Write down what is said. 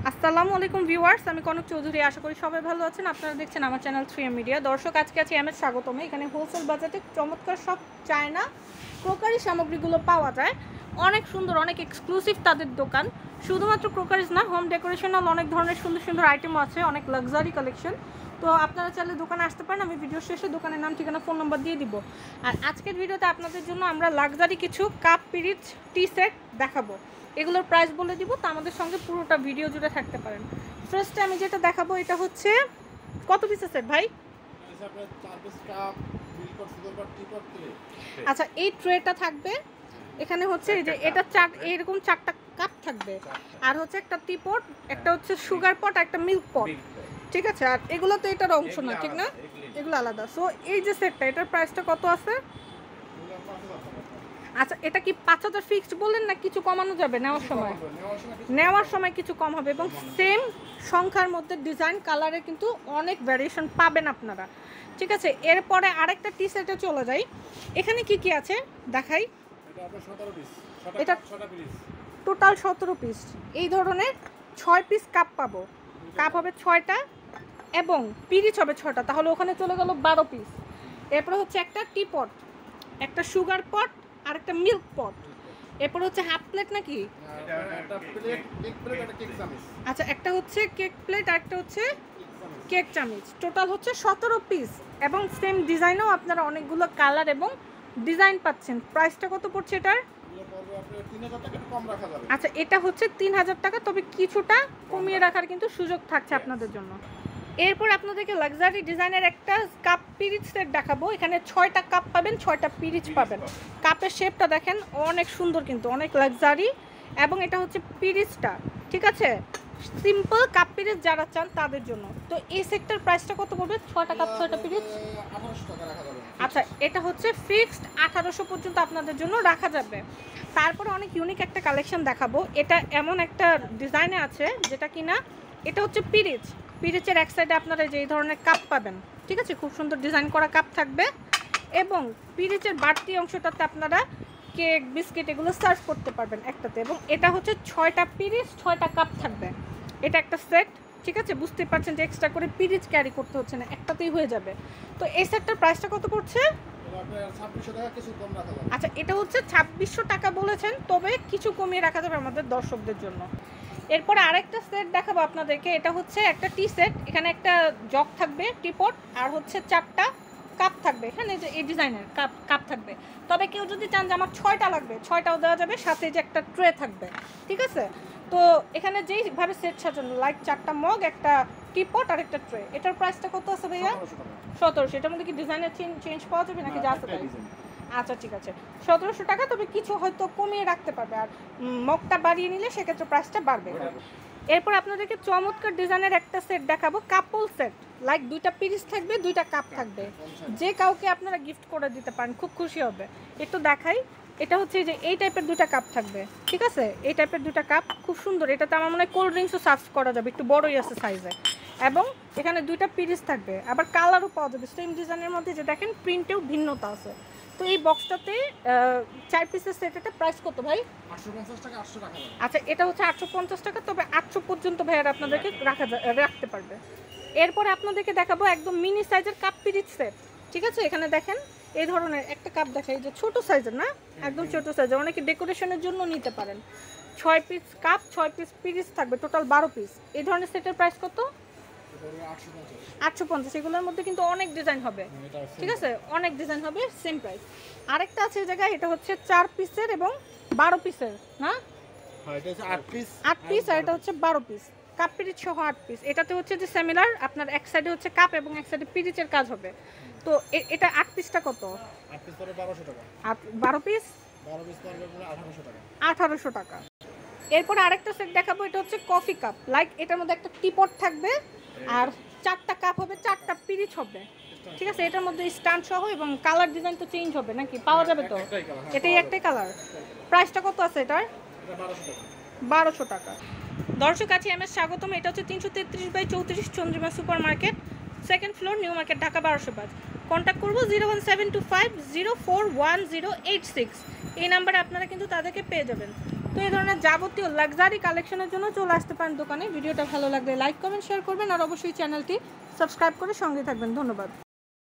আসসালামু আলাইকুম ভিউয়ার্স, আমি কনক চৌধুরী। আশা করি সবাই ভালো আছেন। আপনারা দেখছেন আমার চ্যানেল 3M মিডিয়া। দর্শক, আজকে আছি এমএস স্বাগতমে। এখানে হোলসেল বাজারে চমৎকার সব চায়না ক্রোকারি সামগ্রীগুলো পাওয়া যায়। অনেক সুন্দর, অনেক এক্সক্লুসিভ তাদের দোকান। শুধুমাত্র ক্রোকারিজ না, হোম ডেকোরেশনাল অনেক ধরনের সুন্দর সুন্দর আইটেমও আছে, অনেক লাক্সারি কালেকশন। তো আপনারা চাইলে দোকানে আসতে পারেন। আমি ভিডিও শেষে দোকানের নাম, ঠিকানা, ফোন নাম্বার দিয়ে দিব। আর আজকের ভিডিওতে আপনাদের জন্য আমরা লাক্সারি কিছু কাপ পিরিচ টি সেট দেখাবো। এগুলোর প্রাইস বলে দিব, তো আমাদের সঙ্গে পুরোটা ভিডিও জুড়ে থাকতে পারেন। ফার্স্টে আমি যেটা দেখাবো এটা হচ্ছে কত পিসের সেট ভাই? আচ্ছা, এই ট্রেটা থাকবে। এখানে হচ্ছে এই যে এটা এরকম চারটা কাপ থাকবে, আর হচ্ছে একটা টি পট, একটা হচ্ছে সুগার পট, একটা মিল্ক পট। ঠিক আছে, আর এগুলো তো এটার অংশ না, ঠিক না? এগুলো আলাদা। সো এই যে সেটটা, এটার প্রাইসটা কত আছে? আচ্ছা, এটা কি 5000 ফিক্সড বললেন না কিছু কমানো যাবে নেওয়ার সময় কিছু কম হবে? এবং সেম সংখ্যার মধ্যে ডিজাইন কালারে কিন্তু অনেক ভ্যারিয়েশন পাবেন আপনারা। ঠিক আছে, এরপরে আরেকটা টি সেটে চলে যাই। এখানে কি কি আছে দেখাই। এটা টোটাল 17 পিস। এই ধরনের 6 পিস কাপ পাবো। কাপ হবে 6টা এবং পিরিচ হবে 6টা, তাহলে ওখানে চলে গেল 12 পিস। এরপরে হচ্ছে একটা টি পট, একটা সুগার পট, আর একটা মিল্ক পট। এরপর হচ্ছে হাফ প্লেট নাকি? আচ্ছা, একটা হচ্ছে কেক প্লেট আর একটা হচ্ছে কেক চামিচ। টোটাল হচ্ছে 17 পিস এবং সেম ডিজাইনও আপনারা অনেকগুলো কালার এবং ডিজাইন পাচ্ছেন। প্রাইসটা কত পড়ছে এটার? আচ্ছা, এটা হচ্ছে 3000 টাকা, তবে কিছুটা কমিয়ে রাখার কিন্তু সুযোগ থাকছে আপনাদের জন্য। এরপর আপনাদেরকে লাক্সারি ডিজাইনের একটা কাপ পিরিচ সেট দেখাবো। এখানে 6টা কাপ পাবেন, 6টা পিরিচ পাবেন। কাপের শেপটা দেখেন, অনেক সুন্দর কিন্তু অনেক লাক্সারি। এবং এটা হচ্ছে পিরিচটা, ঠিক আছে? সিম্পল কাপ পিরিচ যারা চান তাদের জন্য। তো এই সেটটার প্রাইসটা কত পড়বে? 6টা কাপ 6টা পিরিচ 1800 টাকা রাখা যাবে। আচ্ছা, এটা হচ্ছে ফিক্সড 1800 পর্যন্ত আপনাদের জন্য রাখা যাবে। তারপরে অনেক ইউনিক একটা কালেকশন দেখাবো। এটা এমন একটা ডিজাইনে আছে যেটা কিনা, এটা হচ্ছে পিরিচের এক সাইডে আপনারা যে এই ধরনের কাপ পাবেন, ঠিক আছে? খুব সুন্দর ডিজাইন করা কাপ থাকবে এবং পিরিচের বাড়তি অংশটাতে আপনারা কেক, বিস্কিট এগুলো সার্ভ করতে পারবেন একটাতে। এবং এটা হচ্ছে 6টা পিরিচ 6টা কাপ থাকবে। এটা একটা সেট, ঠিক আছে? বুঝতে পারছেন যে এক্সট্রা করে পিরিচ ক্যারি করতে হচ্ছে না, একটাতেই হয়ে যাবে। তো এই সেটটার প্রাইসটা কত পড়ছে? আচ্ছা, এটা হচ্ছে 2600 টাকা বলেছেন, তবে কিছু কমিয়ে রাখা যাবে আমাদের দর্শকদের জন্য। এরপরে আরেকটা সেট দেখাবো আপনাদেরকে। এটা হচ্ছে একটা টি সেট। এখানে একটা জগ থাকবে, টিপট, আর হচ্ছে 4টা কাপ থাকবে। এখানে যে এই ডিজাইনের কাপ থাকবে। তবে কেউ যদি চান যে আমার 6টা লাগবে, 6টাও দেওয়া যাবে, সাথে যে একটা ট্রে থাকবে, ঠিক আছে? তো এখানে যেইভাবে সেট সাজানো, লাইক 4টা মগ, একটা টিপট আর একটা ট্রে। এটার প্রাইসটা কত আছে ভাইয়া? 1700। এটার মধ্যে কি ডিজাইনের চেঞ্জ পাওয়া যাবে নাকি যা আছে তাই? আচ্ছা, ঠিক আছে, 1700 টাকা, তবে কিছু হয়তো কমিয়ে রাখতে পারবে। আর মগটা বাড়িয়ে নিলে সেক্ষেত্রে প্রাইসটা বাড়বে। এরপর আপনাদেরকে চমৎকার ডিজাইনের একটা সেট দেখাবো, কাপল সেট। লাইক 2টা পিরিচ থাকবে, 2টা কাপ থাকবে। যে কাউকে আপনারা গিফট করে দিতে পারেন, খুব খুশি হবে। একটু দেখাই। এটা হচ্ছে যে এই টাইপের 2টা কাপ থাকবে, ঠিক আছে? এই টাইপের 2টা কাপ খুব সুন্দর। এটাতে আমার মনে হয় কোল্ড ড্রিঙ্কসও সার্ভ করা যাবে, একটু বড়ই আছে সাইজে। এবং এখানে 2টা পিরিচ থাকবে, আবার কালারও পাওয়া যাবে সেম ডিজাইনের মধ্যে। যে দেখেন, প্রিন্টেও ভিন্নতা আছে। তো এই বক্সটাতে 4 পিসের সেট। এটা প্রাইস কত ভাই? 850 টাকা। 800 টাকা। আচ্ছা, এটা হচ্ছে 850 টাকা, তবে 800 পর্যন্ত ভাইয়ার আপনাদেরকে রাখতে পারবে। এরপরে আপনাদেরকে দেখাবো একদম মিনি সাইজের কাপ পিরিচ সেট, ঠিক আছে? এখানে দেখেন এই ধরনের একটা কাপ দেখাই, যে ছোট সাইজের না, একদম ছোট সাইজের, অনেকে ডেকোরেশনের জন্য নিতে পারেন। 6 পিস কাপ, 6 পিস পিরিচ থাকবে, টোটাল 12 পিস। এই ধরনের সেটের প্রাইস কত? 850। এগুলোর মধ্যে কিন্তু অনেক ডিজাইন হবে, ঠিক আছে? অনেক ডিজাইন হবে, সেম প্রাইস। আরেকটা আছে এই জায়গায়, এটা হচ্ছে 4 পিসের এবং 12 পিসের না, 8 পিস, আর এটা হচ্ছে 12 পিস কাপ পিরিচ সহ 8 পিস। এটাতে হচ্ছে যে সিমিলার, আপনার এক সাইডে হচ্ছে কাপ এবং এক সাইডে পিরিচের কাজ হবে। তো এটা 8 পিসটা কত? 8 পিস পড়ে 1200 টাকা। 12 পিস 1800 টাকা। 1800 টাকা। এরপর আরেকটা সেট দেখাবো। এটা হচ্ছে কফি কাপ। লাইক এটার মধ্যে একটা টিপট থাকবে, আর 4টা কাপ হবে, 4টা পিরিচ হবে, ঠিক আছে? এটার মধ্যে স্ট্যান্ড সহ, এবং কালার ডিজাইন তো চেঞ্জ হবে নাকি? পাওয়া যাবে তো? এটাই একটাই কালার। প্রাইসটা কত আছে এটার? 1200 টাকা। দর্শক, আছে এমএস স্বাগতম। এটা হচ্ছে 333/34 Chandrima super market, 2nd floor, new market, Dhaka 1205। Contact করবো 01725041086। এই নাম্বারে আপনারা কিন্তু তাদেরকে পেয়ে যাবেন। তো এই ধরনের যাবতীয় লাক্সারি কালেকশনের জন্য চলে আসতে পারেন দোকানে। ভিডিওটা ভালো লাগলে লাইক কমেন্ট শেয়ার করবেন আর অবশ্যই চ্যানেলটি সাবস্ক্রাইব করে সঙ্গে থাকবেন। ধন্যবাদ।